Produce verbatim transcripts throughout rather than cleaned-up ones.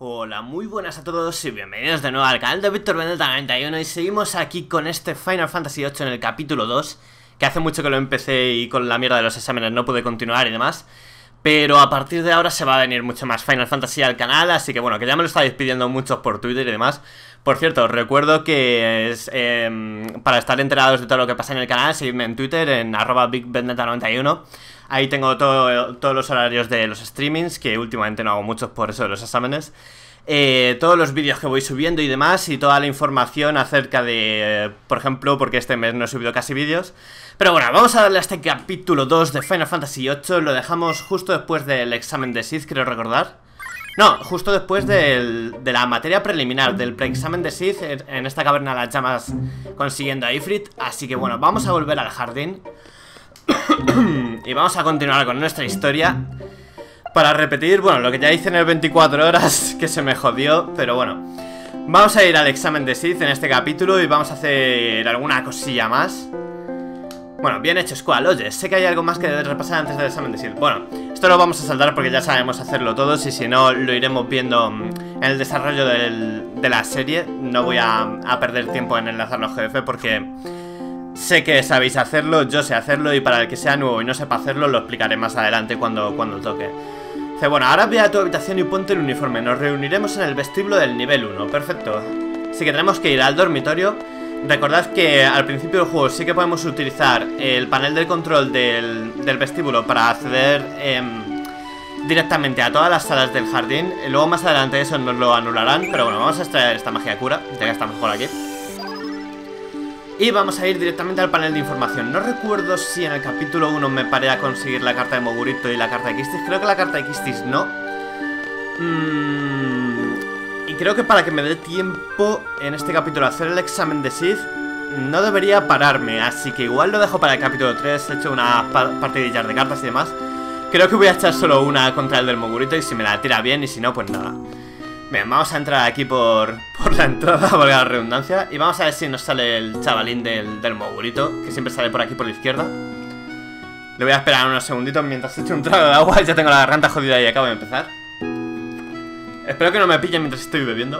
Hola, muy buenas a todos y bienvenidos de nuevo al canal de Víctor Vendetta noventa y uno. Y seguimos aquí con este Final Fantasy ocho en el capítulo dos, que hace mucho que lo empecé y con la mierda de los exámenes no pude continuar y demás. Pero a partir de ahora se va a venir mucho más Final Fantasy al canal, así que bueno, que ya me lo estáis pidiendo muchos por Twitter y demás. Por cierto, os recuerdo que es, eh, para estar enterados de todo lo que pasa en el canal, seguidme en Twitter en arroba Vic Vendetta noventa y uno. Ahí tengo todo, todos los horarios de los streamings, que últimamente no hago muchos por eso de los exámenes. Eh, todos los vídeos que voy subiendo y demás, y toda la información acerca de, eh, por ejemplo, porque este mes no he subido casi vídeos. Pero bueno, vamos a darle a este capítulo dos de Final Fantasy ocho. Lo dejamos justo después del examen de Sith, creo recordar. No, justo después del, de la materia preliminar, del preexamen de Sith, en esta caverna de las llamas consiguiendo a Ifrit. Así que bueno, vamos a volver al jardín y vamos a continuar con nuestra historia, para repetir, bueno, lo que ya hice en el veinticuatro horas, que se me jodió. Pero bueno, vamos a ir al examen de Sith en este capítulo y vamos a hacer alguna cosilla más. Bueno, bien hecho, Squall. Oye, sé que hay algo más que debes repasar antes del examen de Sith. Bueno, esto lo vamos a saltar porque ya sabemos hacerlo todos, y si no, lo iremos viendo en el desarrollo del, de la serie. No voy a, a perder tiempo en enlazar los G F porque sé que sabéis hacerlo, yo sé hacerlo, y para el que sea nuevo y no sepa hacerlo, lo explicaré más adelante cuando, cuando toque. Dice, bueno, ahora ve a tu habitación y ponte el uniforme. Nos reuniremos en el vestíbulo del nivel uno. Perfecto. Así que tenemos que ir al dormitorio. Recordad que al principio del juego sí que podemos utilizar el panel de control del, del vestíbulo para acceder eh, directamente a todas las salas del jardín. Y luego más adelante eso nos lo anularán. Pero bueno, vamos a extraer esta magia cura, ya que estamos por aquí. Y vamos a ir directamente al panel de información. No recuerdo si en el capítulo uno me paré a conseguir la carta de Mogurito y la carta de Quistis. Creo que la carta de Quistis no. Mm, y creo que para que me dé tiempo en este capítulo a hacer el examen de Sith, no debería pararme. Así que igual lo dejo para el capítulo tres. He hecho unas partidillas de cartas y demás. Creo que voy a echar solo una contra el del Mogurito, y si me la tira bien, y si no, pues nada. Bien, vamos a entrar aquí por, por la entrada, valga la redundancia. Y vamos a ver si nos sale el chavalín del, del Mogurito, que siempre sale por aquí por la izquierda. Le voy a esperar unos segunditos mientras echo un trago de agua. Ya tengo la garganta jodida y acabo de empezar. Espero que no me pillen mientras estoy bebiendo.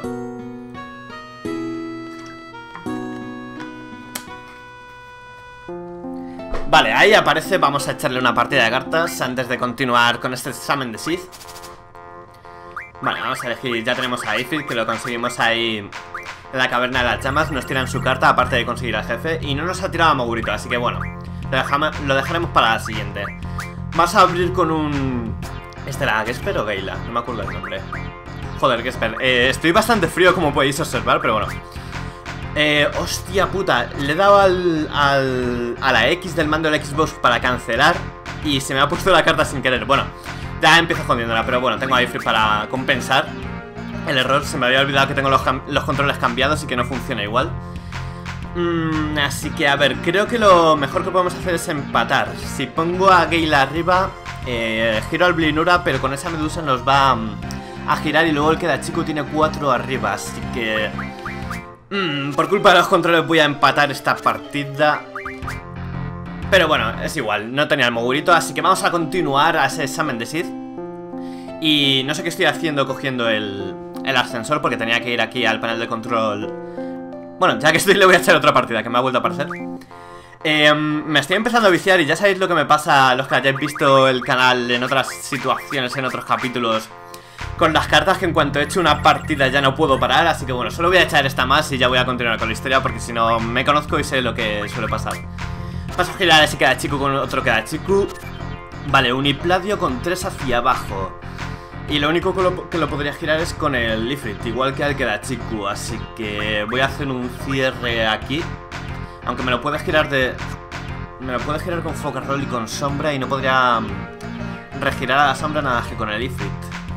Vale, ahí aparece. Vamos a echarle una partida de cartas antes de continuar con este examen de Sith. Vale, vamos a elegir, ya tenemos a Ifrit, que lo conseguimos ahí en la caverna de las llamas. Nos tiran su carta, aparte de conseguir al jefe. Y no nos ha tirado a Mogurito, así que bueno, lo, dejamos, lo dejaremos para la siguiente. Vamos a abrir con un... ¿Este era Gesper o Gayla? No me acuerdo el nombre. Joder, Gesper. eh, Estoy bastante frío, como podéis observar, pero bueno. Eh, hostia puta, le he dado al, al, a la X del mando del Xbox para cancelar y se me ha puesto la carta sin querer. Bueno, ya empiezo jodiéndola, pero bueno, tengo a Ifrit para compensar el error. Se me había olvidado que tengo los, los controles cambiados y que no funciona igual. mm, Así que a ver, creo que lo mejor que podemos hacer es empatar. Si pongo a Gayla arriba, eh, giro al Blinura, pero con esa medusa nos va um, a girar. Y luego el Kedachiku tiene cuatro arriba, así que mm, por culpa de los controles voy a empatar esta partida. Pero bueno, es igual, no tenía el Mogurito, así que vamos a continuar a ese examen de Sith. Y no sé qué estoy haciendo cogiendo el, el ascensor, porque tenía que ir aquí al panel de control. Bueno, ya que estoy le voy a echar otra partida, que me ha vuelto a aparecer. eh, Me estoy empezando a viciar y ya sabéis lo que me pasa a los que hayáis visto el canal en otras situaciones, en otros capítulos, con las cartas, que en cuanto he hecho una partida ya no puedo parar. Así que bueno, solo voy a echar esta más y ya voy a continuar con la historia, porque si no me conozco y sé lo que suele pasar. Paso a girar ese Kedachiku con otro Kedachiku. Vale, Unipladio con tres hacia abajo. Y lo único que lo, que lo podría girar es con el Ifrit, igual que al Kedachiku. Así que voy a hacer un cierre aquí. Aunque me lo puede girar de... Me lo puede girar con Focus Roll y con sombra, y no podría um, regirar a la sombra nada que con el Ifrit.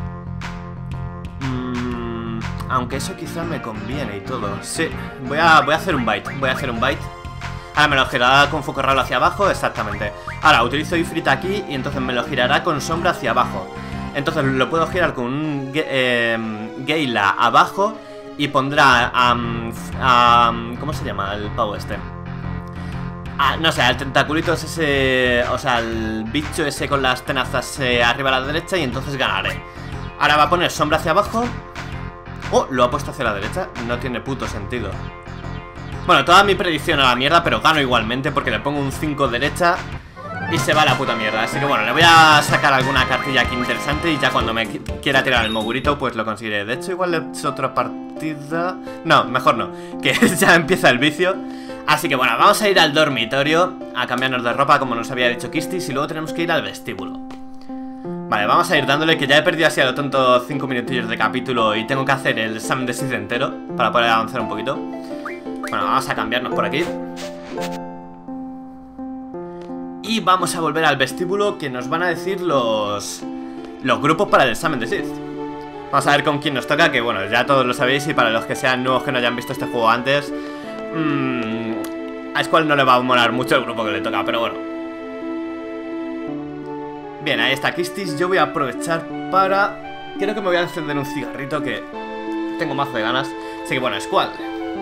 mm, Aunque eso quizá me conviene y todo. Sí, voy a, voy a hacer un bite. Voy a hacer un bite. Ahora me lo girará con foco raro hacia abajo, exactamente. Ahora utilizo Ifrit aquí y entonces me lo girará con sombra hacia abajo. Entonces lo puedo girar con un eh, Gayla abajo y pondrá um, um, ¿cómo se llama el pavo este? Ah, no sé, el tentaculito es ese... O sea, el bicho ese con las tenazas eh, arriba a la derecha, y entonces ganaré. Ahora va a poner sombra hacia abajo Oh, lo ha puesto hacia la derecha. No tiene puto sentido. Bueno, toda mi predicción a la mierda, pero gano igualmente porque le pongo un cinco derecha y se va a la puta mierda. Así que bueno, le voy a sacar alguna cartilla aquí interesante y ya cuando me quiera tirar el mogurito, pues lo conseguiré. De hecho, igual le he hecho otra partida... No, mejor no, que ya empieza el vicio. Así que bueno, vamos a ir al dormitorio a cambiarnos de ropa, como nos había dicho Kistis, y luego tenemos que ir al vestíbulo. Vale, vamos a ir dándole, que ya he perdido así a lo tonto cinco minutillos de capítulo y tengo que hacer el examen de Sith entero para poder avanzar un poquito. Bueno, vamos a cambiarnos por aquí. Y vamos a volver al vestíbulo, que nos van a decir los los grupos para el examen de Sith. Vamos a ver con quién nos toca, que bueno, ya todos lo sabéis. Y para los que sean nuevos que no hayan visto este juego antes, mmm, a Squall no le va a molar mucho el grupo que le toca, pero bueno. Bien, ahí está Kistis. Yo voy a aprovechar para... Creo que me voy a encender un cigarrito, que tengo mazo de ganas. Así que bueno, Squall.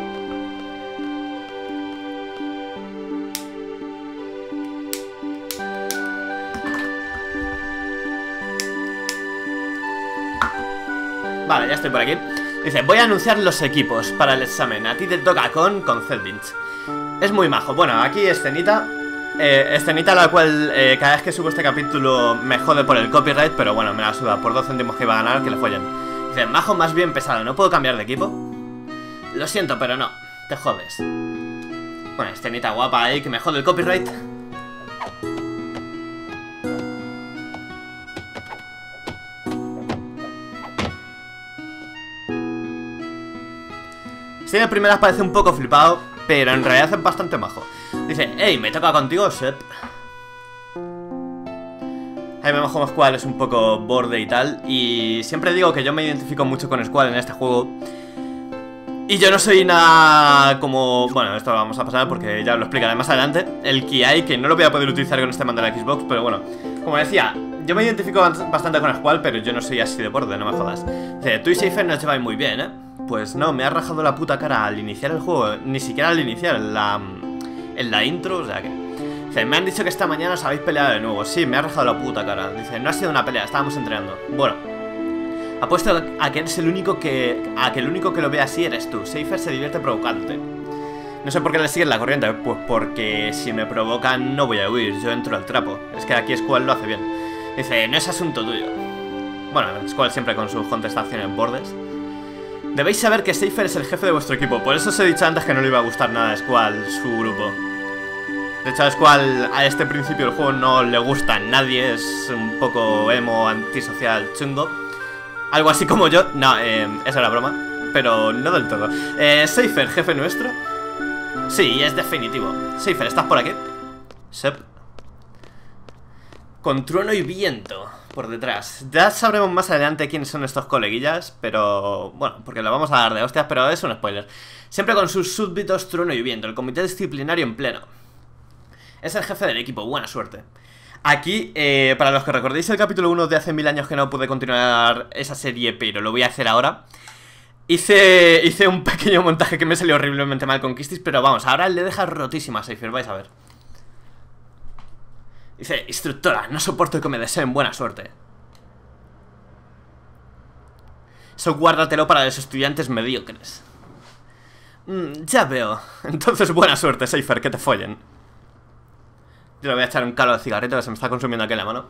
Vale, ya estoy por aquí. Dice, voy a anunciar los equipos para el examen. A ti te toca con, con Zeldinch. Es muy majo. Bueno, aquí escenita. Eh, escenita la cual eh, cada vez que subo este capítulo me jode por el copyright, pero bueno, me la suda. Por dos céntimos que iba a ganar, que le follen. Dice, majo más bien pesado. ¿No puedo cambiar de equipo? Lo siento, pero no. Te jodes. Bueno, escenita guapa ahí que me jode el copyright. Sí, de primeras parece un poco flipado, pero en realidad es bastante majo. Dice, hey, me toca contigo, Sep. Ahí vemos como Squall es un poco borde y tal. Y siempre digo que yo me identifico mucho con Squall en este juego. Y yo no soy nada como... Bueno, esto lo vamos a pasar porque ya lo explicaré más adelante. El Kiai, que no lo voy a poder utilizar con este mando de la Xbox, pero bueno, como decía, yo me identifico bastante con Squall, pero yo no soy así de borde, no me jodas. Dice, tú y Seifer no os lleváis muy bien, ¿eh? Pues no, me ha rajado la puta cara al iniciar el juego. Ni siquiera al iniciar, en la, en la intro, o sea que... Dice, me han dicho que esta mañana os habéis peleado de nuevo. Sí, me ha rajado la puta cara. Dice, no ha sido una pelea, estábamos entrenando. Bueno, apuesto a que eres el único que... A que el único que lo ve así eres tú. Seifer se divierte provocándote. No sé por qué le sigues la corriente. Pues porque si me provocan no voy a huir, yo entro al trapo. Es que aquí Squall lo hace bien. Dice, no es asunto tuyo. Bueno, Squall siempre con sus contestaciones bordes. Debéis saber que Seifer es el jefe de vuestro equipo. Por eso os he dicho antes que no le iba a gustar nada a Squall, su grupo. De hecho a Squall a este principio del juego no le gusta a nadie. Es un poco emo, antisocial, chungo. Algo así como yo. No, eh, esa era broma, pero no del todo. eh, Seifer, jefe nuestro. Sí, es definitivo. Seifer, ¿estás por aquí? Sep. Con trueno y viento por detrás. Ya sabremos más adelante quiénes son estos coleguillas, pero... Bueno, porque lo vamos a dar de hostias, pero es un spoiler. Siempre con sus súbditos trueno y viento. El comité disciplinario en pleno. Es el jefe del equipo, buena suerte. Aquí, eh, para los que recordéis el capítulo uno de hace mil años que no pude continuar esa serie, pero lo voy a hacer ahora. Hice, hice un pequeño montaje que me salió horriblemente mal con Kistis, pero vamos, ahora le deja rotísima a Seifer, vais a ver. Dice, instructora, no soporto que me deseen buena suerte. Eso guárdatelo para los estudiantes mediocres. mm, Ya veo. Entonces buena suerte, Seifer, que te follen. Yo le voy a echar un calo de cigarrito que se me está consumiendo aquí en la mano.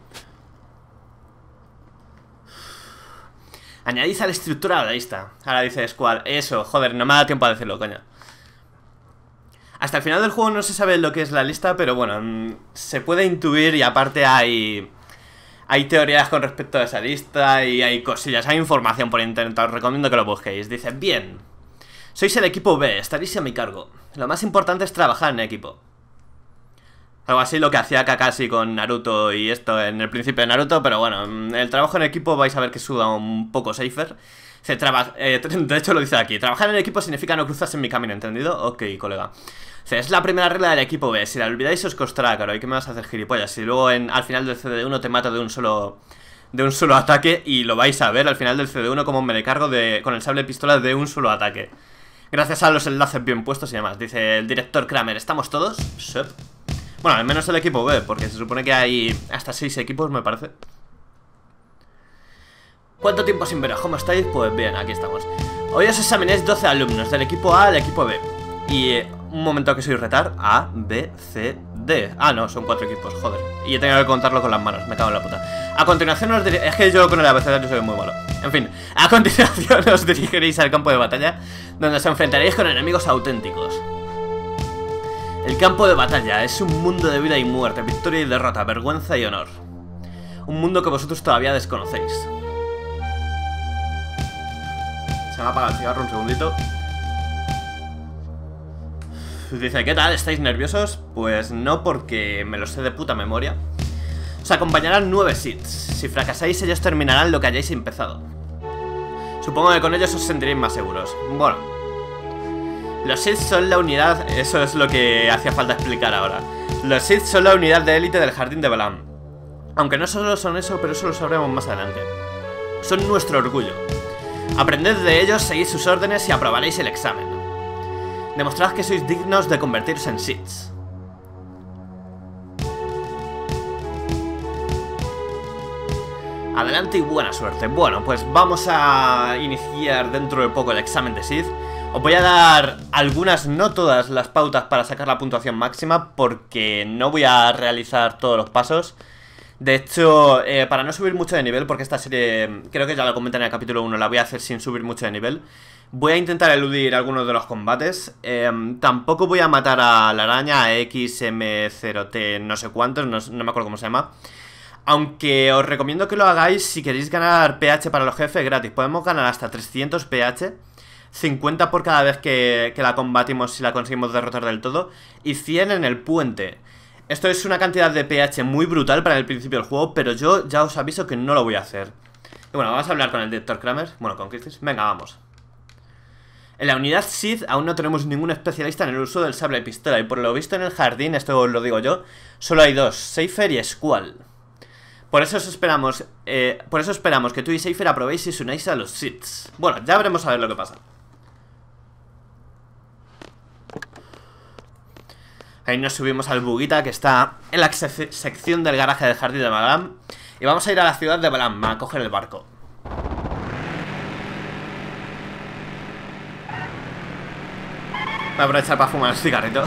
Añadid a la estructura a la lista. Ahora dice Squall, eso, joder, no me ha dado tiempo a decirlo, coño. Hasta el final del juego no se sabe lo que es la lista, pero bueno, se puede intuir y aparte hay... Hay teorías con respecto a esa lista y hay cosillas, hay información por internet, os recomiendo que lo busquéis. Dice, bien, sois el equipo B, estaréis a mi cargo. Lo más importante es trabajar en equipo. Algo así lo que hacía Kakashi con Naruto y esto en el principio de Naruto, pero bueno, el trabajo en equipo vais a ver que suda un poco Seifer. Se traba, eh, de hecho lo dice aquí, trabajar en equipo significa no cruzarse en mi camino, ¿entendido? Ok, colega. Es la primera regla del equipo B, si la olvidáis os costará caro. ¿Y qué me vas a hacer, gilipollas? Si luego en, al final del C D uno te mato de un solo de un solo ataque, y lo vais a ver al final del C D uno como me le cargo de, con el sable pistola de un solo ataque. Gracias a los enlaces bien puestos y demás. Dice el director Kramer, ¿estamos todos? Sep. Bueno, al menos el equipo B, porque se supone que hay hasta seis equipos, me parece. ¿Cuánto tiempo sin veros? ¿Cómo estáis? Pues bien, aquí estamos. Hoy os examinéis doce alumnos, del equipo A al equipo B. Y eh, un momento que soy retar. A, B, C, D. Ah, no, son cuatro equipos, joder. Y he tenido que contarlo con las manos, me cago en la puta. A continuación os dirigiréis... Es que yo con el abecedario soy muy malo. En fin, a continuación os dirigiréis al campo de batalla, donde os enfrentaréis con enemigos auténticos. El campo de batalla es un mundo de vida y muerte, victoria y derrota, vergüenza y honor. Un mundo que vosotros todavía desconocéis. Se me ha apagado el cigarro un segundito. Dice, ¿qué tal? ¿Estáis nerviosos? Pues no, porque me lo sé de puta memoria. Os acompañarán nueve Siths. Si fracasáis, ellos terminarán lo que hayáis empezado. Supongo que con ellos os sentiréis más seguros. Bueno, los Sith son la unidad... Eso es lo que hacía falta explicar ahora. Los Sith son la unidad de élite del Jardín de Balaam. Aunque no solo son eso, pero eso lo sabremos más adelante. Son nuestro orgullo. Aprended de ellos, seguid sus órdenes y aprobaréis el examen. Demostrad que sois dignos de convertirse en Siths. Adelante y buena suerte. Bueno, pues vamos a iniciar dentro de poco el examen de Sith. Os voy a dar algunas, no todas, las pautas para sacar la puntuación máxima, porque no voy a realizar todos los pasos. De hecho, eh, para no subir mucho de nivel, porque esta serie, creo que ya lo comenté en el capítulo uno, la voy a hacer sin subir mucho de nivel. Voy a intentar eludir algunos de los combates. eh, Tampoco voy a matar a la araña, a X M cero T no sé cuántos, no, no me acuerdo cómo se llama. Aunque os recomiendo que lo hagáis si queréis ganar P H para los jefes gratis. Podemos ganar hasta trescientos P H, cincuenta por cada vez que, que la combatimos si la conseguimos derrotar del todo, y cien en el puente. Esto es una cantidad de P H muy brutal para el principio del juego, pero yo ya os aviso que no lo voy a hacer. Y bueno, vamos a hablar con el director Kramer. Bueno, con Christis. Venga, vamos. En la unidad Sith aún no tenemos ningún especialista en el uso del sable pistola. Y por lo visto en el jardín, esto os lo digo yo, solo hay dos, Seifer y Squall. Por eso os esperamos eh, Por eso esperamos que tú y Seifer aprobéis y os unáis a los Siths. Bueno, ya veremos a ver lo que pasa. Ahí nos subimos al Buguita, que está en la sec sección del garaje del Jardín de Balaam. Y vamos a ir a la ciudad de Balaam a coger el barco. Voy a aprovechar para fumar el cigarrito.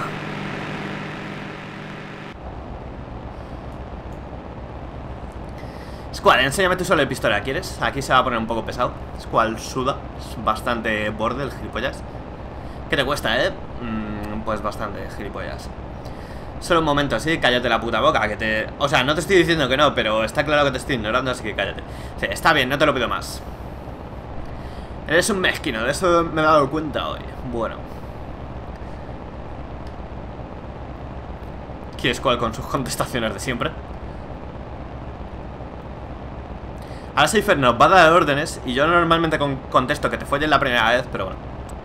Squall, enséñame tu solo de pistola, ¿quieres? Aquí se va a poner un poco pesado. Squall suda, es bastante borde el gilipollas. ¿Qué te cuesta, eh? Mm, pues bastante, gilipollas. Solo un momento, sí, cállate la puta boca, que te... O sea, no te estoy diciendo que no, pero está claro que te estoy ignorando, así que cállate. Sí, está bien, no te lo pido más. Eres un mezquino, de eso me he dado cuenta hoy. Bueno. ¿Quieres Squall con sus contestaciones de siempre? Ahora Seifer nos va a dar órdenes y yo normalmente con contesto que te follen la primera vez, pero bueno.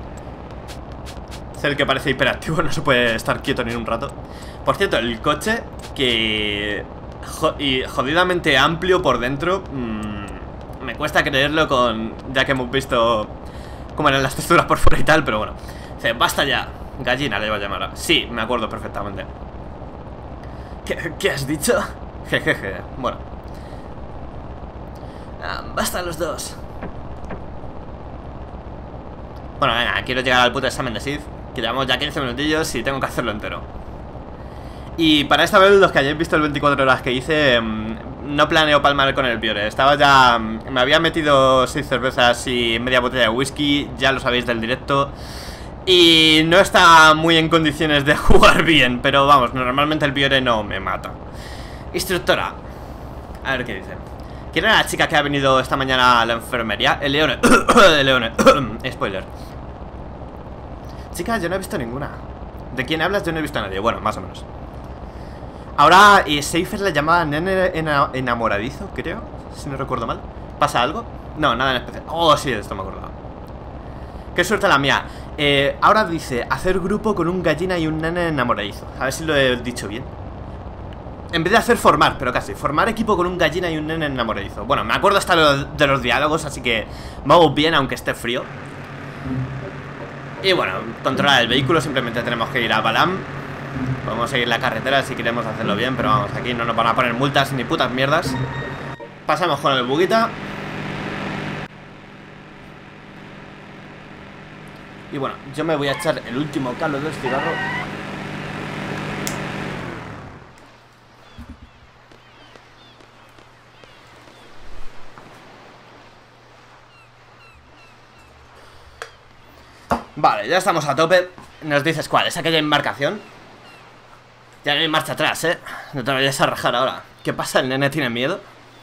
Es el que parece hiperactivo, no se puede estar quieto ni un rato. Por cierto, el coche, que... Jo y jodidamente amplio por dentro, mmm, me cuesta creerlo con... Ya que hemos visto cómo eran las texturas por fuera y tal, pero bueno. Dice, basta ya. Gallina le iba a llamar. Sí, me acuerdo perfectamente. ¿Qué, qué has dicho? Jejeje, bueno. Ah, basta los dos. Bueno, venga, quiero llegar al puto examen de Sith, que llevamos ya quince minutillos y tengo que hacerlo entero. Y para esta vez, los que hayáis visto el veinticuatro horas que hice, no planeo palmar con el Biore. Estaba ya... Me había metido seis cervezas y media botella de whisky, ya lo sabéis del directo. Y no está muy en condiciones de jugar bien, pero vamos, normalmente el Biore no me mata. Instructora. A ver qué dice. ¿Quién era la chica que ha venido esta mañana a la enfermería? El Leone. El Leone. Spoiler. Chica, yo no he visto ninguna. ¿De quién hablas? Yo no he visto a nadie. Bueno, más o menos. Ahora, y Seifer le llamaba nene enamoradizo, creo, si no recuerdo mal. ¿Pasa algo? No, nada en especial. Oh, sí, de esto me acordaba. Qué suerte la mía. eh, Ahora dice, hacer grupo con un gallina y un nene enamoradizo. A ver si lo he dicho bien. En vez de hacer formar, pero casi. Formar equipo con un gallina y un nene enamoradizo. Bueno, me acuerdo hasta lo, de los diálogos, así que vamos bien aunque esté frío. Y bueno, controlar el vehículo. Simplemente tenemos que ir a Balaam. Podemos seguir la carretera si queremos hacerlo bien, pero vamos, aquí no nos van a poner multas ni putas mierdas. Pasamos con el Buguita. Y bueno, yo me voy a echar el último calo del cigarro. Vale, ya estamos a tope. Nos dices cuál, es aquella embarcación. Ya no hay marcha atrás, eh. No te vayas a rajar ahora. ¿Qué pasa? ¿El nene tiene miedo?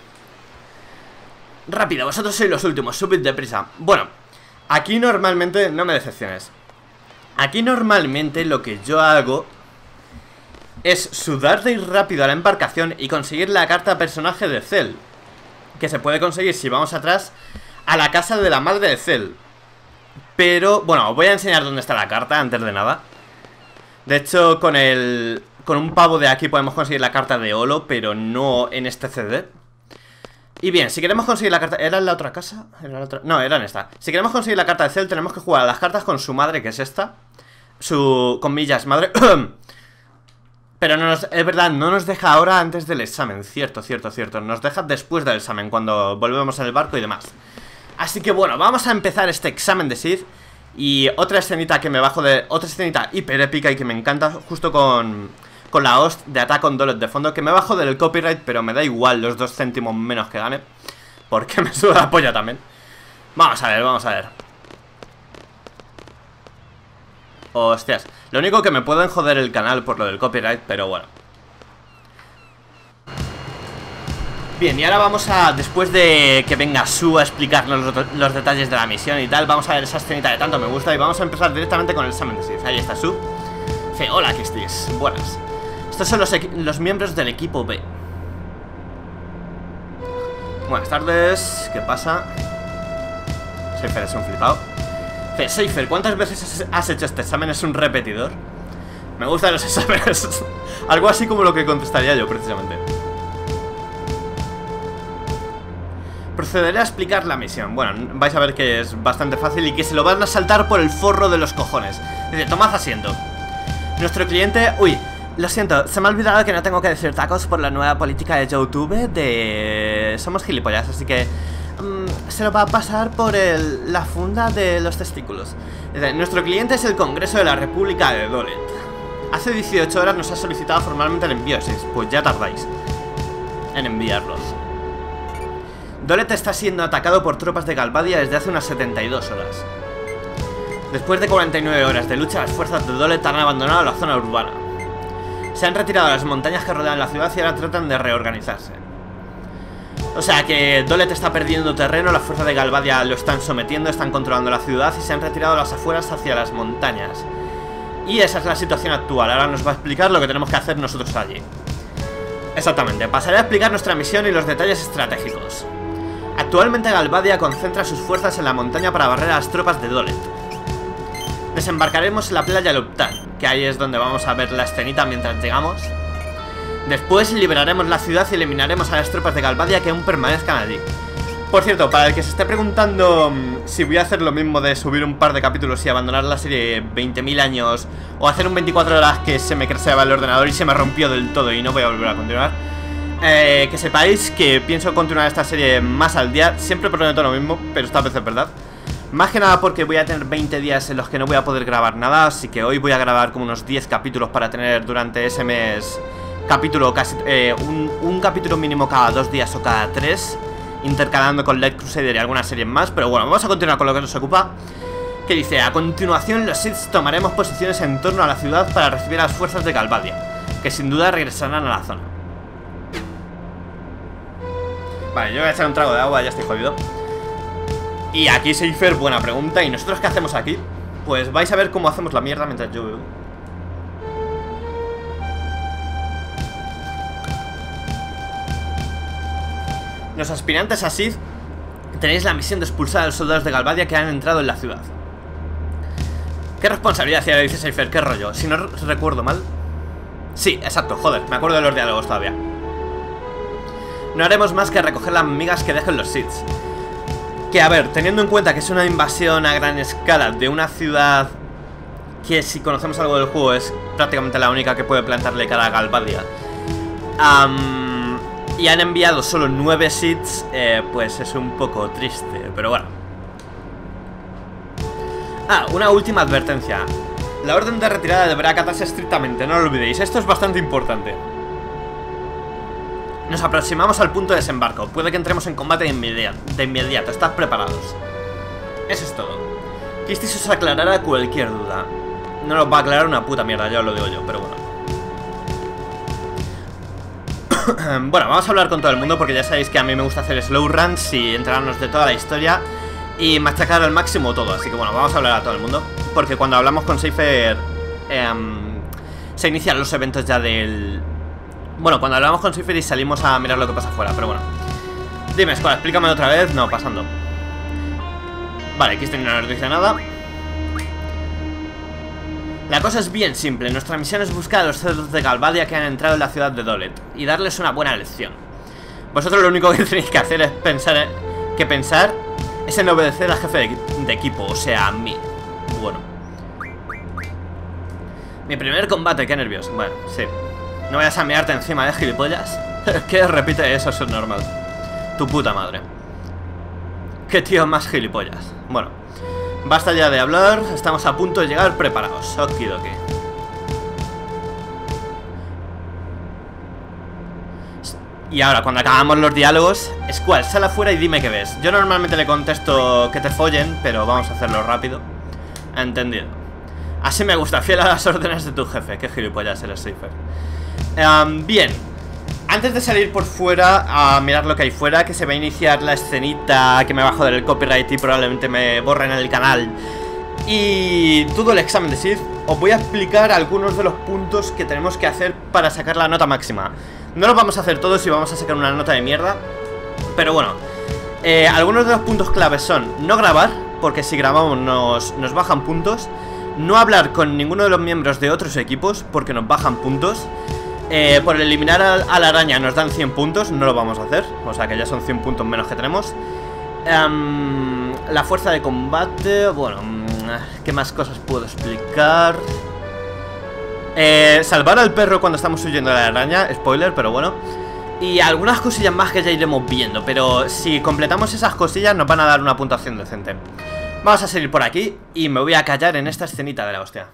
Rápido, vosotros sois los últimos, subid deprisa. Bueno, aquí normalmente, no me decepciones. Aquí normalmente lo que yo hago es sudar de ir rápido a la embarcación y conseguir la carta personaje de Cell, que se puede conseguir si vamos atrás a la casa de la madre de Cell. Pero, bueno, os voy a enseñar dónde está la carta antes de nada. De hecho, con el... con un pavo de aquí podemos conseguir la carta de Olo, pero no en este C D. Y bien, si queremos conseguir la carta... ¿Era en la otra casa? ¿Era en la otra? No, era en esta. Si queremos conseguir la carta de Cell, tenemos que jugar a las cartas con su madre, que es esta. Su... comillas, madre... Pero no nos... es verdad, no nos deja ahora antes del examen. Cierto, cierto, cierto. Nos deja después del examen, cuando volvemos en el barco y demás. Así que bueno, vamos a empezar este examen de Sith. Y otra escenita que me bajo de... otra escenita hiper épica y que me encanta, justo con... con la host de Attack on Dolet de fondo, que me bajo del copyright, pero me da igual los dos céntimos menos que gane, porque me suda la polla también. Vamos a ver, vamos a ver. Hostias, lo único que me pueden joder el canal por lo del copyright, pero bueno. Bien, y ahora vamos a, después de que venga Su a explicarnos los, los detalles de la misión y tal, vamos a ver esa escenita de tanto me gusta y vamos a empezar directamente con el examen de Sith. Ahí está Su. Dice, hola Kistis, buenas. Estos son los, los miembros del equipo B. Buenas tardes, ¿qué pasa? Seifer es un flipado. Dice, Seifer, ¿cuántas veces has hecho este examen? ¿Es un repetidor? Me gustan los exámenes. Algo así como lo que contestaría yo, precisamente. Procederé a explicar la misión. Bueno, vais a ver que es bastante fácil y que se lo van a saltar por el forro de los cojones. Dice, tomad asiento. Nuestro cliente... Uy, lo siento, se me ha olvidado que no tengo que decir tacos por la nueva política de YouTube de... Somos gilipollas, así que... Um, se lo va a pasar por el... la funda de los testículos. Dice, nuestro cliente es el Congreso de la República de Dolet. Hace dieciocho horas nos ha solicitado formalmente el envío. Sí, pues ya tardáis en enviarlos. Dolet está siendo atacado por tropas de Galbadia desde hace unas setenta y dos horas. Después de cuarenta y nueve horas de lucha, las fuerzas de Dolet han abandonado la zona urbana. Se han retirado a las montañas que rodean la ciudad y ahora tratan de reorganizarse. O sea que Dolet está perdiendo terreno, las fuerzas de Galbadia lo están sometiendo, están controlando la ciudad y se han retirado a las afueras hacia las montañas. Y esa es la situación actual. Ahora nos va a explicar lo que tenemos que hacer nosotros allí. Exactamente, pasaré a explicar nuestra misión y los detalles estratégicos. Actualmente Galbadia concentra sus fuerzas en la montaña para barrer a las tropas de Dolet. Desembarcaremos en la playa Luptan, que ahí es donde vamos a ver la escenita mientras llegamos. Después liberaremos la ciudad y eliminaremos a las tropas de Galbadia que aún permanezcan allí. Por cierto, para el que se esté preguntando um, si voy a hacer lo mismo de subir un par de capítulos y abandonar la serie veinte mil años, o hacer un veinticuatro horas que se me crasheaba el ordenador y se me rompió del todo y no voy a volver a continuar, eh, que sepáis que pienso continuar esta serie más al día. Siempre prometo lo mismo, pero esta vez es verdad. Más que nada porque voy a tener veinte días en los que no voy a poder grabar nada, así que hoy voy a grabar como unos diez capítulos para tener durante ese mes capítulo casi eh, un, un capítulo mínimo cada dos días o cada tres, intercalando con Light Crusader y algunas series más. Pero bueno, vamos a continuar con lo que nos ocupa, que dice, a continuación los Sith tomaremos posiciones en torno a la ciudad para recibir a las fuerzas de Galbadia, que sin duda regresarán a la zona. Vale, yo voy a echar un trago de agua, ya estoy jodido. Y aquí Seifer, buena pregunta. ¿Y nosotros qué hacemos aquí? Pues vais a ver cómo hacemos la mierda mientras yo bebo. Los aspirantes a Sith tenéis la misión de expulsar a los soldados de Galbadia que han entrado en la ciudad. ¿Qué responsabilidad hacía? Dice Seifer, qué rollo. Si no recuerdo mal. Sí, exacto, joder, me acuerdo de los diálogos todavía. No haremos más que recoger las migas que dejen los Siths. Que a ver, teniendo en cuenta que es una invasión a gran escala de una ciudad que, si conocemos algo del juego, es prácticamente la única que puede plantarle cara a Galbadia, um, y han enviado solo nueve Siths, eh, pues es un poco triste, pero bueno. Ah, una última advertencia. La orden de retirada deberá acatarse estrictamente, no lo olvidéis. Esto es bastante importante. Nos aproximamos al punto de desembarco. Puede que entremos en combate de inmediato. De inmediato. Estad preparados. Eso es todo. Quistis os aclarará cualquier duda. No nos va a aclarar una puta mierda, ya os lo digo yo, pero bueno. Bueno, vamos a hablar con todo el mundo porque ya sabéis que a mí me gusta hacer slow runs y enterarnos de toda la historia y machacar al máximo todo. Así que bueno, vamos a hablar a todo el mundo porque cuando hablamos con Seifer eh, se inician los eventos ya del... Bueno, cuando hablamos con Seifer y salimos a mirar lo que pasa afuera, pero bueno. Dime, Squad, explícame otra vez. No, pasando. Vale, Quistis no nos dice nada. La cosa es bien simple. Nuestra misión es buscar a los cerdos de Galvadia que han entrado en la ciudad de Dolet y darles una buena lección. Vosotros lo único que tenéis que hacer es pensar que pensar es en obedecer al jefe de, de equipo, o sea, a mí. Bueno. Mi primer combate, qué nervios. Bueno, sí. No vayas a mirarte encima de gilipollas. ¿Qué? Repite eso, eso es normal. Tu puta madre. Qué tío más gilipollas. Bueno, basta ya de hablar. Estamos a punto de llegar preparados. Okidoki. Y ahora, cuando acabamos los diálogos, Squall, sal afuera y dime qué ves. Yo normalmente le contesto que te follen, pero vamos a hacerlo rápido. Entendido. Así me gusta, fiel a las órdenes de tu jefe. Qué gilipollas eres, Seifer. um, Bien. Antes de salir por fuera a mirar lo que hay fuera, que se va a iniciar la escenita que me bajo del copyright y probablemente me borren el canal, y todo el examen de Sith, os voy a explicar algunos de los puntos que tenemos que hacer para sacar la nota máxima. No los vamos a hacer todos y vamos a sacar una nota de mierda, pero bueno, eh, algunos de los puntos claves son no grabar, porque si grabamos nos, nos bajan puntos. No hablar con ninguno de los miembros de otros equipos, porque nos bajan puntos. Eh, por eliminar a, a la araña nos dan cien puntos, no lo vamos a hacer. O sea que ya son cien puntos menos que tenemos. um, La fuerza de combate. Bueno, ¿qué más cosas puedo explicar? Eh, salvar al perro cuando estamos huyendo de la araña. Spoiler, pero bueno. Y algunas cosillas más que ya iremos viendo. Pero si completamos esas cosillas nos van a dar una puntuación decente. Vamos a seguir por aquí y me voy a callar en esta escenita de la hostia.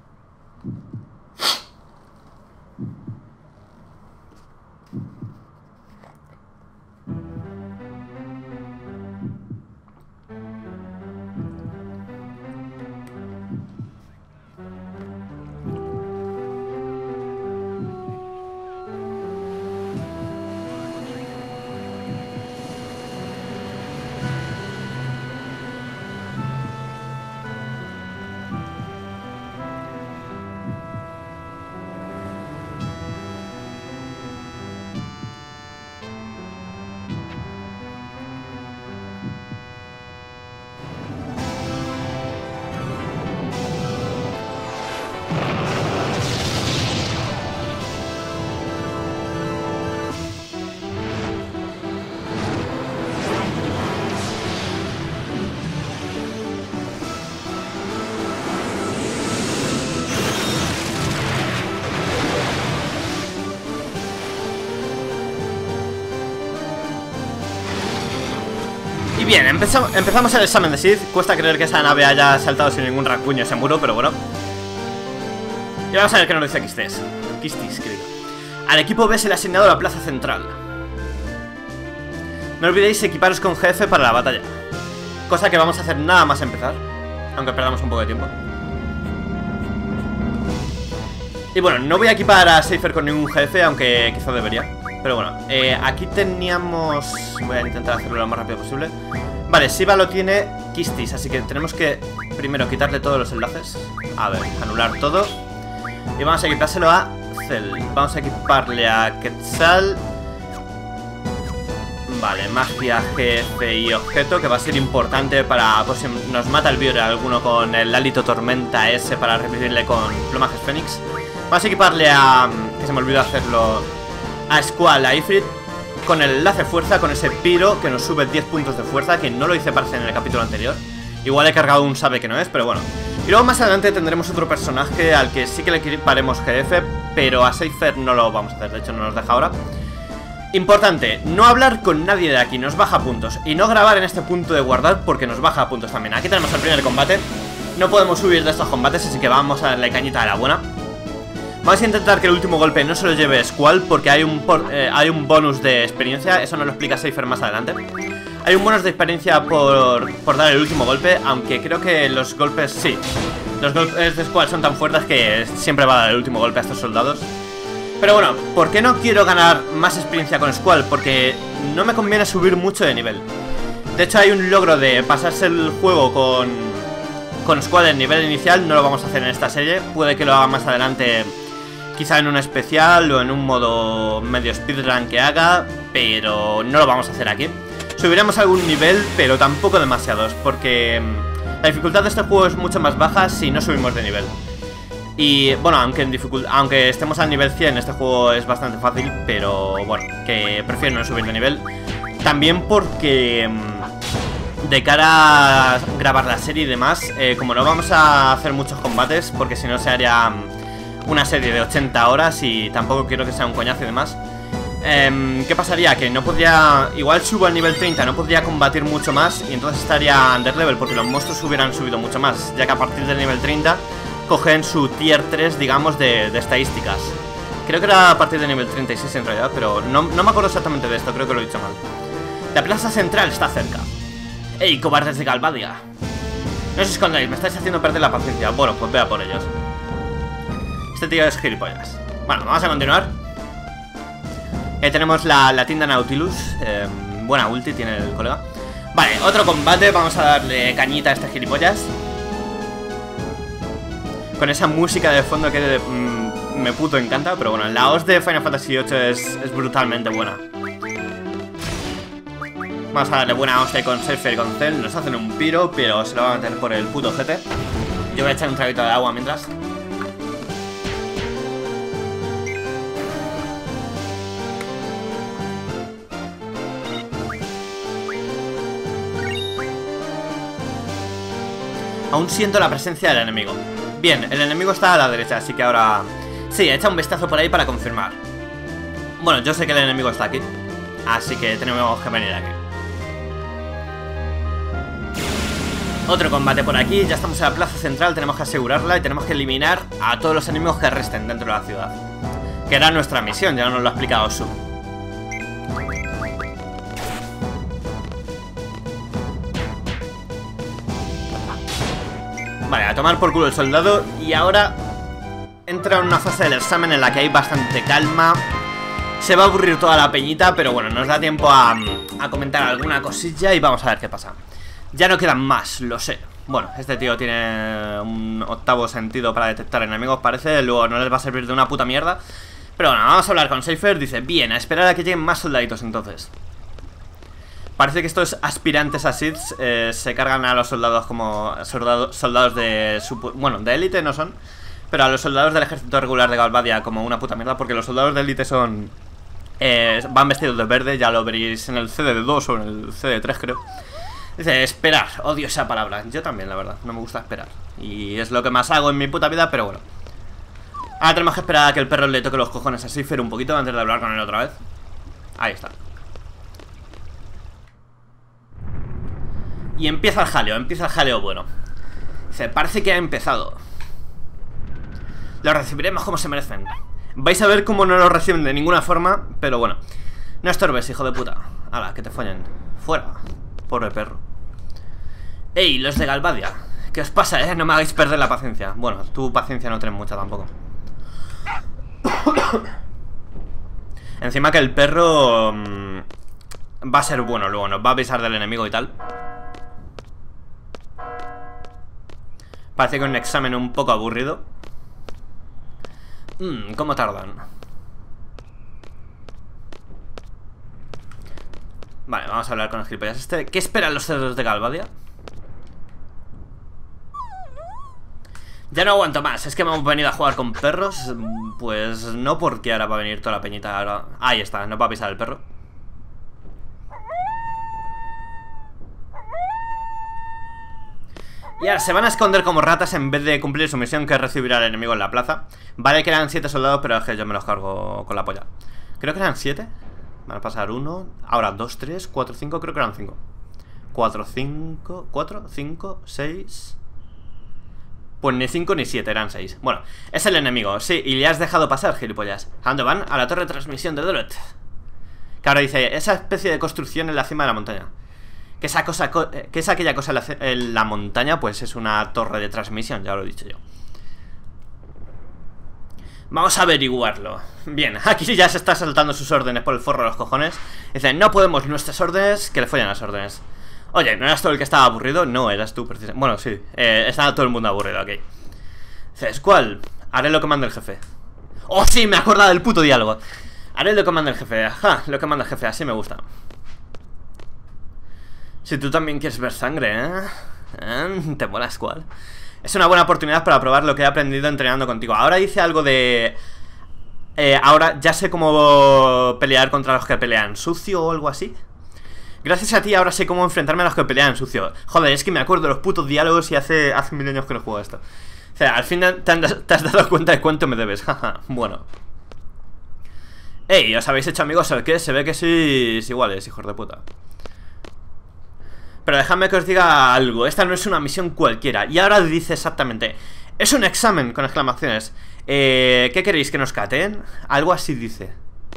Bien, empezamos, empezamos el examen de Sith. Cuesta creer que esa nave haya saltado sin ningún rasguño ese muro, pero bueno. Y vamos a ver qué nos dice Quistis. Quistis, creo. Al equipo B se le ha asignado la plaza central. No olvidéis equiparos con G F para la batalla. Cosa que vamos a hacer nada más empezar, aunque perdamos un poco de tiempo. Y bueno, no voy a equipar a Seifer con ningún G F, aunque quizá debería. Pero bueno, eh, aquí teníamos... Voy a intentar hacerlo lo más rápido posible. Vale, Siva lo tiene Quistis, así que tenemos que primero quitarle todos los enlaces. A ver, anular todo. Y vamos a equipárselo a Cell. Vamos a equiparle a Quetzal. Vale, magia, G F y objeto, que va a ser importante para... Pues si nos mata el Biore alguno con el hálito tormenta ese para repetirle con plumajes Fénix. Vamos a equiparle a... Que se me olvidó hacerlo... A Squall, a Ifrit, con el enlace fuerza, con ese piro que nos sube diez puntos de fuerza, que no lo hice parece en el capítulo anterior. Igual he cargado un sabe que no es, pero bueno. Y luego más adelante tendremos otro personaje al que sí que le equiparemos G F, pero a Seifer no lo vamos a hacer, de hecho no nos deja ahora. Importante, no hablar con nadie de aquí, nos baja puntos. Y no grabar en este punto de guardar porque nos baja puntos también. Aquí tenemos el primer combate. No podemos huir de estos combates, así que vamos a darle cañita a la buena. Vamos a intentar que el último golpe no se lo lleve Squall, porque hay un, por, eh, hay un bonus de experiencia. Eso nos lo explica Seifer más adelante. Hay un bonus de experiencia por, por dar el último golpe, aunque creo que los golpes, sí, los golpes de Squall son tan fuertes que siempre va a dar el último golpe a estos soldados. Pero bueno, ¿por qué no quiero ganar más experiencia con Squall? Porque no me conviene subir mucho de nivel. De hecho hay un logro de pasarse el juego con, con Squall en nivel inicial. No lo vamos a hacer en esta serie. Puede que lo haga más adelante, quizá en un especial o en un modo medio speedrun que haga, pero no lo vamos a hacer aquí. Subiremos algún nivel, pero tampoco demasiados, porque la dificultad de este juego es mucho más baja si no subimos de nivel. Y bueno, aunque, en aunque estemos al nivel cien, este juego es bastante fácil, pero bueno, que prefiero no subir de nivel. También porque de cara a grabar la serie y demás, eh, como no vamos a hacer muchos combates, porque si no se haría una serie de ochenta horas y tampoco quiero que sea un coñazo y demás. Eh, ¿Qué pasaría? Que no podría... Igual subo al nivel treinta, no podría combatir mucho más y entonces estaría underlevel, porque los monstruos hubieran subido mucho más, ya que a partir del nivel treinta cogen su tier tres, digamos, de, de estadísticas. Creo que era a partir del nivel treinta y seis en realidad, pero no, no me acuerdo exactamente de esto, creo que lo he dicho mal. La plaza central está cerca. ¡Ey, cobardes de Galbadia! No os escondáis, me estáis haciendo perder la paciencia. Bueno, pues vea por ellos. Este tío es gilipollas. Bueno, vamos a continuar. Eh, tenemos la, la tienda Nautilus. eh, Buena ulti tiene el colega. Vale, otro combate. Vamos a darle cañita a este gilipollas. Con esa música de fondo que mm, me puto encanta. Pero bueno, la host de Final Fantasy ocho es, es brutalmente buena. Vamos a darle buena hostia con Seifer y con Cell. Nos hacen un piro, pero se lo va a meter por el puto ojete. Yo voy a echar un traguito de agua mientras. Aún siento la presencia del enemigo. Bien, el enemigo está a la derecha, así que ahora... Sí, echa un vistazo por ahí para confirmar. Bueno, yo sé que el enemigo está aquí, así que tenemos que venir aquí. Otro combate por aquí, ya estamos en la plaza central, tenemos que asegurarla y tenemos que eliminar a todos los enemigos que resten dentro de la ciudad. Que era nuestra misión, ya nos lo ha explicado Su. Vale, a tomar por culo el soldado. Y ahora entra en una fase del examen en la que hay bastante calma. Se va a aburrir toda la peñita, pero bueno, nos da tiempo a, a comentar alguna cosilla y vamos a ver qué pasa. Ya no quedan más, lo sé. Bueno, este tío tiene un octavo sentido para detectar enemigos, parece. Luego no les va a servir de una puta mierda. Pero bueno, vamos a hablar con Seifer. Dice, bien, a esperar a que lleguen más soldaditos entonces. Parece que estos aspirantes a Sith eh, se cargan a los soldados como soldado, soldados de... Su, bueno, de élite no son, pero a los soldados del ejército regular de Galbadia como una puta mierda, porque los soldados de élite son... Eh, van vestidos de verde, ya lo veréis en el C D dos o en el C D tres creo. Dice, esperar, odio esa palabra. Yo también, la verdad, no me gusta esperar. Y es lo que más hago en mi puta vida, pero bueno. Ahora tenemos que esperar a que el perro le toque los cojones a Seifer un poquito antes de hablar con él otra vez. Ahí está. Y empieza el jaleo, empieza el jaleo bueno. Dice, parece que ha empezado. Lo recibiremos como se merecen. Vais a ver cómo no lo reciben de ninguna forma, pero bueno. No estorbes, hijo de puta. Hala, que te follen. Fuera. Pobre perro. Ey, los de Galbadia. ¿Qué os pasa, eh? No me hagáis perder la paciencia. Bueno, tu paciencia no tienes mucha tampoco. Encima que el perro mmm, va a ser bueno luego, nos va a avisar del enemigo y tal. Parece que un examen un poco aburrido. Mmm, ¿cómo tardan? Vale, vamos a hablar con los gilipollas este. ¿Qué esperan los cerdos de Galbadia? Ya no aguanto más, es que hemos venido a jugar con perros. Pues no, porque ahora va a venir toda la peñita ahora. Ahí está, nos va a pisar el perro. Y ahora se van a esconder como ratas en vez de cumplir su misión, que es recibir al enemigo en la plaza. Vale que eran siete soldados, pero es que yo me los cargo con la polla. Creo que eran siete. Van a pasar uno. Ahora dos, tres, cuatro, cinco, creo que eran cinco. Cuatro, cinco, cuatro, cinco, seis, Pues ni cinco ni siete, eran seis. Bueno, es el enemigo, sí, y le has dejado pasar, gilipollas. ¿A dónde van? A la torre de transmisión de Dolet. Que ahora dice, esa especie de construcción en la cima de la montaña. Que esa cosa, que es aquella cosa en la, en la montaña, pues es una torre de transmisión, ya lo he dicho yo. Vamos a averiguarlo. Bien, aquí ya se está saltando sus órdenes por el forro de los cojones. Dice, no podemos nuestras órdenes, que le follan las órdenes. Oye, ¿no eras tú el que estaba aburrido? No, eras tú precisamente. Bueno, sí, eh, estaba todo el mundo aburrido aquí. Dices, ¿cuál? Haré lo que manda el jefe. ¡Oh, sí! Me he acordado del puto diálogo. Haré lo que manda el jefe. Ajá, lo que manda el jefe, así me gusta. Si tú también quieres ver sangre, ¿eh? ¿Eh? ¿Te molas cuál? Es una buena oportunidad para probar lo que he aprendido entrenando contigo. Ahora dice algo de... Eh, ahora ya sé cómo pelear contra los que pelean sucio o algo así. Gracias a ti ahora sé cómo enfrentarme a los que pelean sucio. Joder, es que me acuerdo de los putos diálogos y hace, hace mil años que no juego a esto. O sea, al fin te, han, te has dado cuenta de cuánto me debes. Jaja, bueno. Ey, ¿os habéis hecho amigos o qué? Se ve que sois iguales, hijos de puta. Pero dejadme que os diga algo. Esta no es una misión cualquiera. Y ahora dice exactamente, es un examen con exclamaciones. eh, ¿Qué queréis? ¿Que nos cateen? Algo así dice.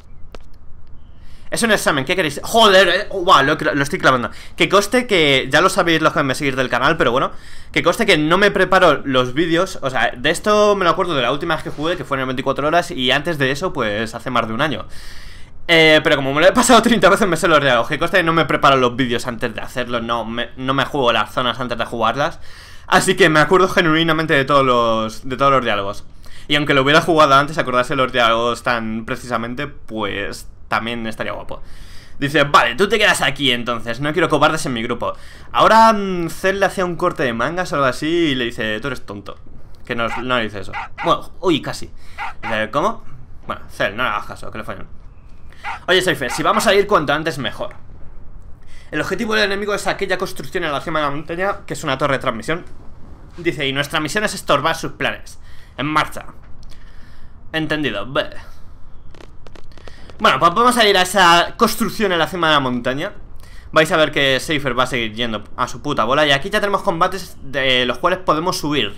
Es un examen, ¿qué queréis? Joder, eh, wow, lo, lo estoy clavando. Que conste que, ya lo sabéis los que me seguís del canal, pero bueno, que conste que no me preparo los vídeos. O sea, de esto me lo acuerdo de la última vez que jugué, que fue en veinticuatro horas. Y antes de eso, pues hace más de un año. Eh, pero como me lo he pasado treinta veces, me sé los diálogos. Que conste que no me preparo los vídeos antes de hacerlos. No me, no me juego las zonas antes de jugarlas. Así que me acuerdo genuinamente de todos los, de todos los diálogos. Y aunque lo hubiera jugado antes, acordarse de los diálogos tan precisamente, pues... también estaría guapo. Dice, vale, tú te quedas aquí entonces, no quiero cobardes en mi grupo. Ahora mmm, Cell le hacía un corte de mangas o algo así y le dice, tú eres tonto. Que no, no le dice eso. Bueno, uy, casi. Dice, ¿cómo? Bueno, Cell, no le hagas caso, que le fallan. Oye, Cypher, si vamos a ir cuanto antes mejor. El objetivo del enemigo es aquella construcción en la cima de la montaña, que es una torre de transmisión. Dice, y nuestra misión es estorbar sus planes. En marcha. Entendido, ve. Bueno, pues vamos a ir a esa construcción en la cima de la montaña. Vais a ver que Cypher va a seguir yendo a su puta bola. Y aquí ya tenemos combates de los cuales podemos subir.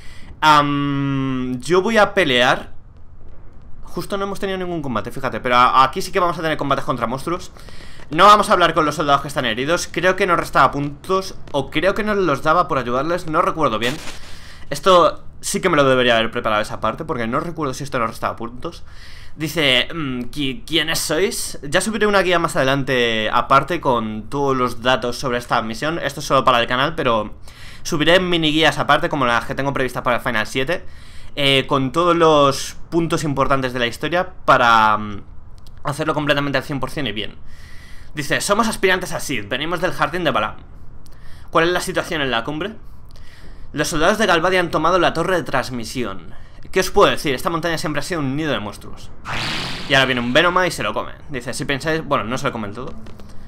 um, Yo voy a pelear. Justo no hemos tenido ningún combate, fíjate. Pero aquí sí que vamos a tener combates contra monstruos. No vamos a hablar con los soldados que están heridos. Creo que nos restaba puntos, o creo que nos los daba por ayudarles. No recuerdo bien. Esto sí que me lo debería haber preparado esa parte, porque no recuerdo si esto nos restaba puntos. Dice, ¿quiénes sois? Ya subiré una guía más adelante aparte con todos los datos sobre esta misión. Esto es solo para el canal, pero subiré mini guías aparte, como las que tengo previstas para el Final siete, eh, con todos los puntos importantes de la historia para um, hacerlo completamente al cien por cien y bien. Dice, somos aspirantes a Sith, venimos del jardín de Balaam. ¿Cuál es la situación en la cumbre? Los soldados de Galbadia han tomado la torre de transmisión. ¿Qué os puedo decir? Esta montaña siempre ha sido un nido de monstruos. Y ahora viene un Venoma y se lo come. Dice, si pensáis... Bueno, no se lo comen todo.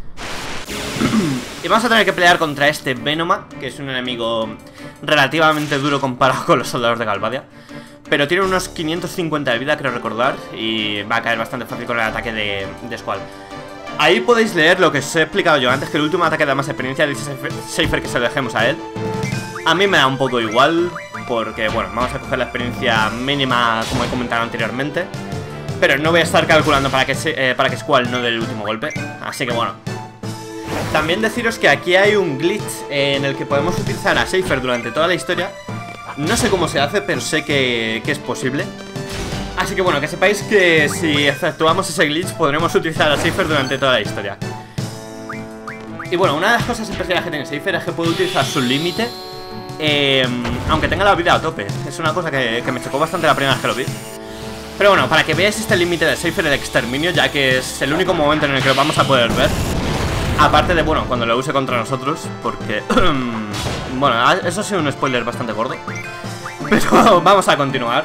Y vamos a tener que pelear contra este Venoma, que es un enemigo relativamente duro comparado con los soldados de Galbadia. Pero tiene unos quinientos cincuenta de vida, creo recordar. Y va a caer bastante fácil con el ataque de, de Squall. Ahí podéis leer lo que os he explicado yo antes, que el último ataque da más experiencia. Dice Cypher que se lo dejemos a él. A mí me da un poco igual, porque, bueno, vamos a coger la experiencia mínima, como he comentado anteriormente. Pero no voy a estar calculando para que, se, eh, para que Squall no dé el último golpe. Así que, bueno. También deciros que aquí hay un glitch en el que podemos utilizar a Cypher durante toda la historia. No sé cómo se hace, pero sé que, que es posible. Así que, bueno, que sepáis que si efectuamos ese glitch podremos utilizar a Cypher durante toda la historia. Y, bueno, una de las cosas especiales que tiene Cypher es que puede utilizar su límite. Eh, aunque tenga la vida a tope. Es una cosa que, que me chocó bastante la primera vez que lo vi. Pero bueno, para que veáis este límite de Cypher, el exterminio, ya que es el único momento en el que lo vamos a poder ver. Aparte de, bueno, cuando lo use contra nosotros, porque... bueno, eso ha sido un spoiler bastante gordo. Pero vamos a continuar.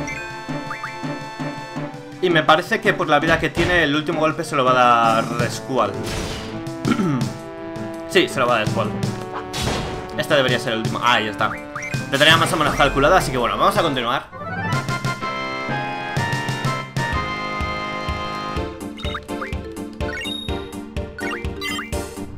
Y me parece que por la vida que tiene, el último golpe se lo va a dar Squall. Sí, se lo va a dar Squall. Este debería ser el último. Ah, ahí está. Lo tenía más o menos calculado, así que bueno, vamos a continuar.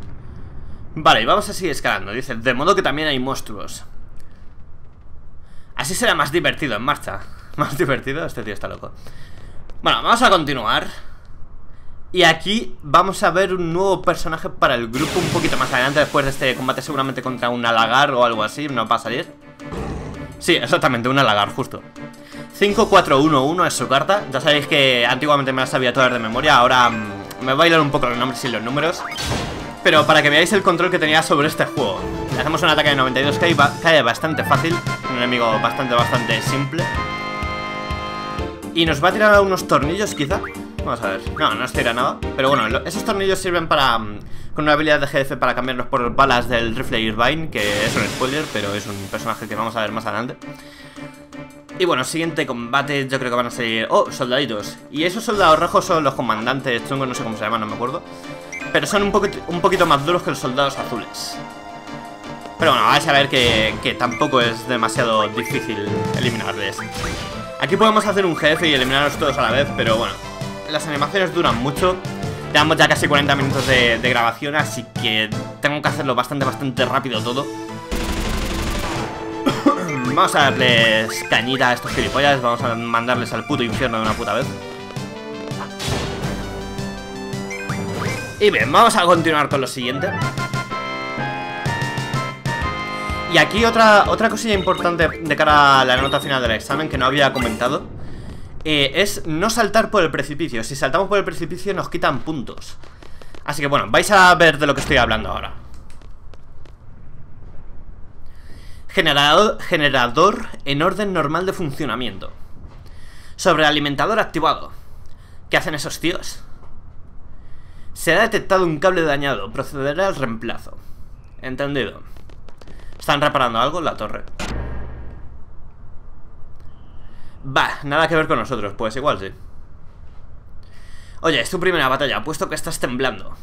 Vale, y vamos a seguir escalando. Dice, de modo que también hay monstruos. Así será más divertido en marcha. Más divertido, este tío está loco. Bueno, vamos a continuar. Y aquí vamos a ver un nuevo personaje para el grupo un poquito más adelante. Después de este combate seguramente contra un Alagar o algo así. ¿No va a salir? Sí, exactamente, un Alagar, justo. Cinco cuatro uno uno es su carta. Ya sabéis que antiguamente me las sabía todas de memoria. Ahora mmm, me va a bailar un poco los nombres y los números. Pero para que veáis el control que tenía sobre este juego. Le hacemos un ataque de noventa y dos que cae bastante fácil. Un enemigo bastante, bastante simple. Y nos va a tirar unos tornillos quizá. Vamos a ver, no, no nos tira nada. Pero bueno, lo, esos tornillos sirven para um, con una habilidad de G F para cambiarlos por balas del rifle Irvine. Que es un spoiler, pero es un personaje que vamos a ver más adelante. Y bueno, siguiente combate yo creo que van a ser... Oh, soldaditos. Y esos soldados rojos son los comandantes chungos, no sé cómo se llaman, no me acuerdo. Pero son un, poquito, un poquito más duros que los soldados azules. Pero bueno, vais a ver que, que tampoco es demasiado difícil eliminarles. Aquí podemos hacer un G F y eliminarlos todos a la vez, pero bueno, las animaciones duran mucho. Llevamos ya casi cuarenta minutos de, de grabación, así que tengo que hacerlo bastante, bastante rápido todo. Vamos a darles cañita a estos gilipollas. Vamos a mandarles al puto infierno de una puta vez. Y bien, vamos a continuar con lo siguiente. Y aquí otra, otra cosilla importante de cara a la nota final del examen que no había comentado, eh, es no saltar por el precipicio. Si saltamos por el precipicio nos quitan puntos. Así que bueno, vais a ver de lo que estoy hablando ahora. Generador, generador en orden normal de funcionamiento. Sobrealimentador activado. ¿Qué hacen esos tíos? Se ha detectado un cable dañado. Procederá al reemplazo. Entendido. ¿Están reparando algo en la torre? Bah, nada que ver con nosotros. Pues igual sí. Oye, es tu primera batalla, puesto que estás temblando.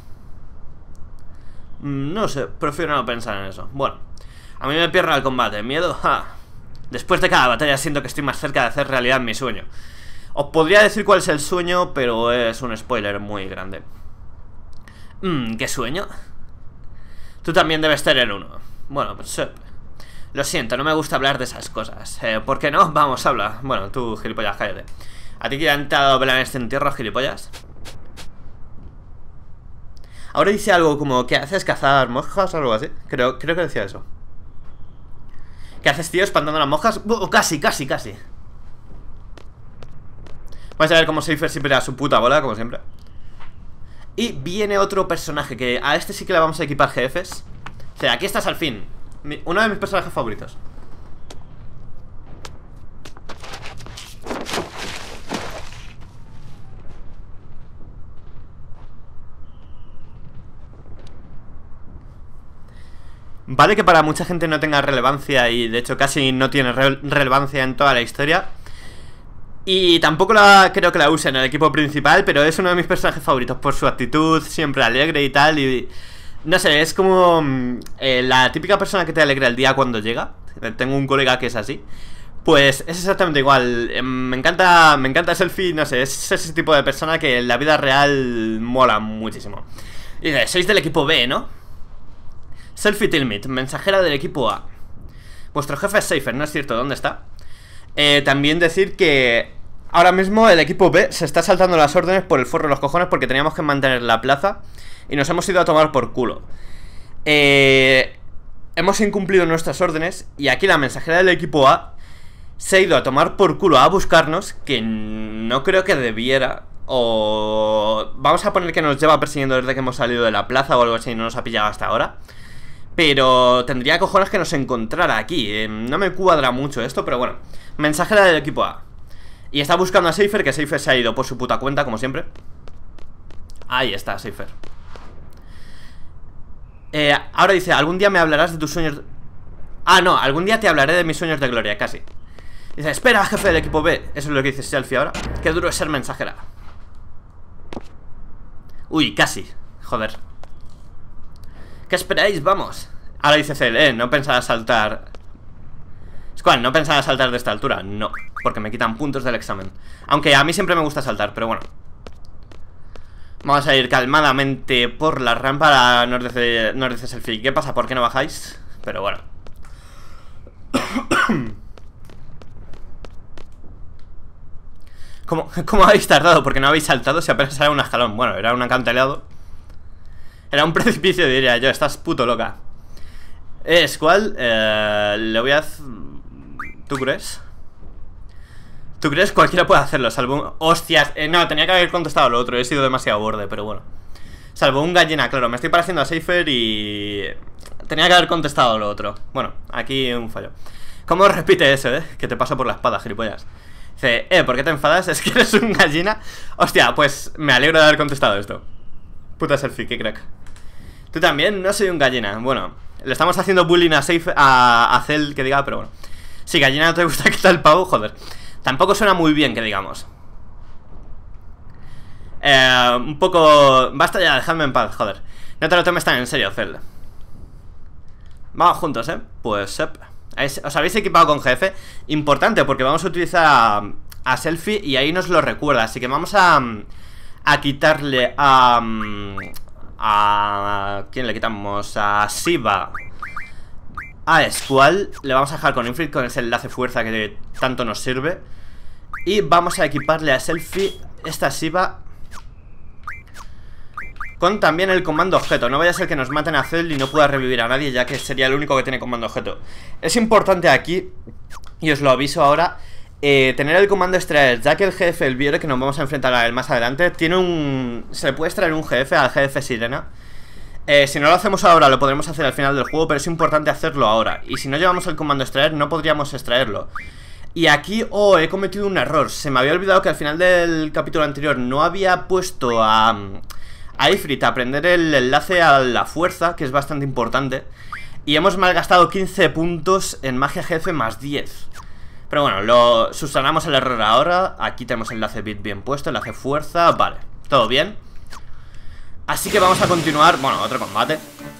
No sé, prefiero no pensar en eso. Bueno, a mí me pierna el combate. ¿Miedo? Ja. Después de cada batalla siento que estoy más cerca de hacer realidad mi sueño. Os podría decir cuál es el sueño, pero es un spoiler muy grande. Mmm, ¿qué sueño? Tú también debes tener uno. Bueno, pues eh, lo siento, no me gusta hablar de esas cosas. eh, ¿Por qué no? Vamos, habla. Bueno, tú, gilipollas, cállate. ¿A ti que han te ha dado vela en este entierro, gilipollas? Ahora dice algo como que haces cazar moscas o algo así. Creo, creo que decía eso. ¿Qué haces, tío, espantando las moscas? Uh, casi, casi, casi. Vais a ver cómo Seifer siempre da su puta bola, como siempre. Y viene otro personaje que a este sí que le vamos a equipar G Fs. O sea, aquí estás al fin. Mi, uno de mis personajes favoritos. Vale que para mucha gente no tenga relevancia y de hecho casi no tiene re relevancia en toda la historia. Y tampoco la, creo que la use en el equipo principal, pero es uno de mis personajes favoritos por su actitud, siempre alegre y tal. Y no sé, es como eh, la típica persona que te alegra el día cuando llega. Tengo un colega que es así. Pues es exactamente igual. eh, Me encanta, me encanta Selfie, no sé, es ese tipo de persona que en la vida real mola muchísimo. Y dice, sois del equipo B, ¿no? Selfie Tilmit, mensajera del equipo A. Vuestro jefe es Seifer, ¿no es cierto? ¿Dónde está? Eh, también decir que ahora mismo el equipo B se está saltando las órdenes por el forro de los cojones porque teníamos que mantener la plaza y nos hemos ido a tomar por culo. Eh, hemos incumplido nuestras órdenes y aquí la mensajera del equipo A se ha ido a tomar por culo a buscarnos, que no creo que debiera. O vamos a poner que nos lleva persiguiendo desde que hemos salido de la plaza o algo así y no nos ha pillado hasta ahora. Pero tendría cojones que nos encontrara aquí. eh, No me cuadra mucho esto, pero bueno. Mensajera del equipo A. Y está buscando a Seifer, que Seifer se ha ido por su puta cuenta, como siempre. Ahí está, Seifer. eh, Ahora dice, algún día me hablarás de tus sueños. Ah, no, algún día te hablaré de mis sueños de gloria, casi. Dice, espera, jefe del equipo B. Eso es lo que dice Selfie ahora. Qué duro es ser mensajera. Uy, casi, joder. ¿Qué esperáis? Vamos. Ahora dice Cel, eh, no pensaba saltar. Squall, no pensaba saltar de esta altura. No, porque me quitan puntos del examen. Aunque a mí siempre me gusta saltar, pero bueno. Vamos a ir calmadamente por la rampa. Nos dice, nos dice Selfie, ¿qué pasa? ¿Por qué no bajáis? Pero bueno. ¿Cómo, ¿Cómo habéis tardado? Porque no habéis saltado si apenas era un escalón. Bueno, era un acantilado. Era un precipicio, diría yo. Estás puto loca. Eh, Squall, eh, le voy a... ¿Tú crees? ¿Tú crees? Cualquiera puede hacerlo, salvo... Hostias, eh, no, tenía que haber contestado lo otro. He sido demasiado borde, pero bueno. Salvo un gallina, claro, me estoy pareciendo a Seifer y... Tenía que haber contestado lo otro. Bueno, aquí un fallo. ¿Cómo repite eso, eh? Que te paso por la espada, gilipollas. Dice, eh, ¿por qué te enfadas? ¿Es que eres un gallina? Hostia, pues me alegro de haber contestado esto. Puta selfie, qué crack. Tú también, no soy un gallina. Bueno, le estamos haciendo bullying a Seifer, a, a Cell, que diga, pero bueno. Si gallina no te gusta, ¿qué tal pavo? Joder. Tampoco suena muy bien, que digamos. Eh, un poco... Basta ya, dejadme en paz, joder. No te lo tomes tan en serio, Cell. Vamos juntos, ¿eh? Pues, eh, os habéis equipado con jefe. Importante, porque vamos a utilizar a, a Selfie y ahí nos lo recuerda. Así que vamos a... A quitarle a... A... ¿Quién le quitamos? A Shiva. A Squall. Le vamos a dejar con Infrit, con ese enlace fuerza que tanto nos sirve. Y vamos a equiparle a Selfie esta Shiva con también el comando objeto. No vaya a ser que nos maten a Cell y no pueda revivir a nadie, ya que sería el único que tiene comando objeto. Es importante aquí, y os lo aviso ahora, eh, tener el comando extraer, ya que el jefe, el Biore, que nos vamos a enfrentar a él más adelante, tiene un... Se le puede extraer un jefe al jefe Sirena. eh, Si no lo hacemos ahora, lo podremos hacer al final del juego, pero es importante hacerlo ahora. Y si no llevamos el comando extraer, no podríamos extraerlo. Y aquí, oh, he cometido un error. Se me había olvidado que al final del capítulo anterior no había puesto a... a Ifrit a aprender el enlace a la fuerza, que es bastante importante. Y hemos malgastado quince puntos en magia jefe más diez. Pero bueno, lo subsanamos el error ahora. Aquí tenemos el enlace bit bien puesto, enlace fuerza, vale, todo bien. Así que vamos a continuar, bueno, otro combate.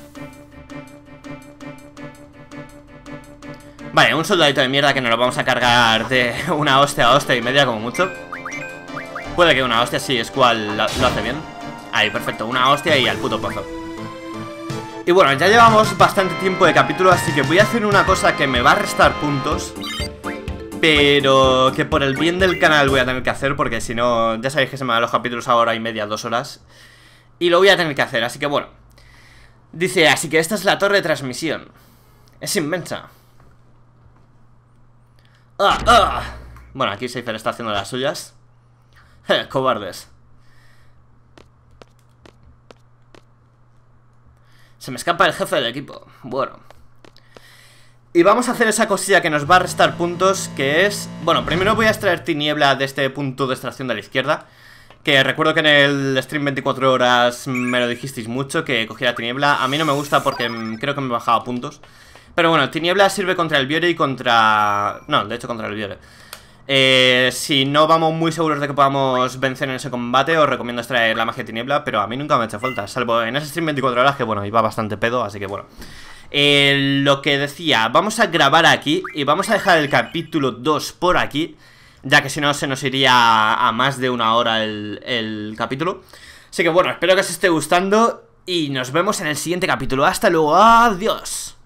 Vale, un soldadito de mierda que nos lo vamos a cargar de una hostia a hostia y media como mucho. Puede que una hostia, sí, Squall lo hace bien. Ahí, perfecto, una hostia y al puto pozo. Y bueno, ya llevamos bastante tiempo de capítulo, así que voy a hacer una cosa que me va a restar puntos, pero que por el bien del canal voy a tener que hacer, porque si no, ya sabéis que se me dan los capítulos a hora y media, dos horas. Y lo voy a tener que hacer, así que bueno. Dice, así que esta es la torre de transmisión. Es inmensa. ¡Ah, ah! Bueno, aquí Seifer está haciendo las suyas. Eh, cobardes. Se me escapa el jefe del equipo. Bueno. Y vamos a hacer esa cosilla que nos va a restar puntos, que es... Bueno, primero voy a extraer tiniebla de este punto de extracción de la izquierda, que recuerdo que en el stream veinticuatro horas me lo dijisteis mucho, que cogiera tiniebla. A mí no me gusta porque creo que me bajaba puntos. Pero bueno, tiniebla sirve contra el Biore y contra... No, de hecho contra el Biore. Eh, si no vamos muy seguros de que podamos vencer en ese combate, os recomiendo extraer la magia de tiniebla, pero a mí nunca me ha hecho falta, salvo en ese stream veinticuatro horas que bueno, iba bastante pedo, así que bueno. Eh, lo que decía, vamos a grabar aquí y vamos a dejar el capítulo dos por aquí, ya que si no se nos iría a más de una hora el, el capítulo. Así que bueno, espero que os esté gustando y nos vemos en el siguiente capítulo. Hasta luego, adiós.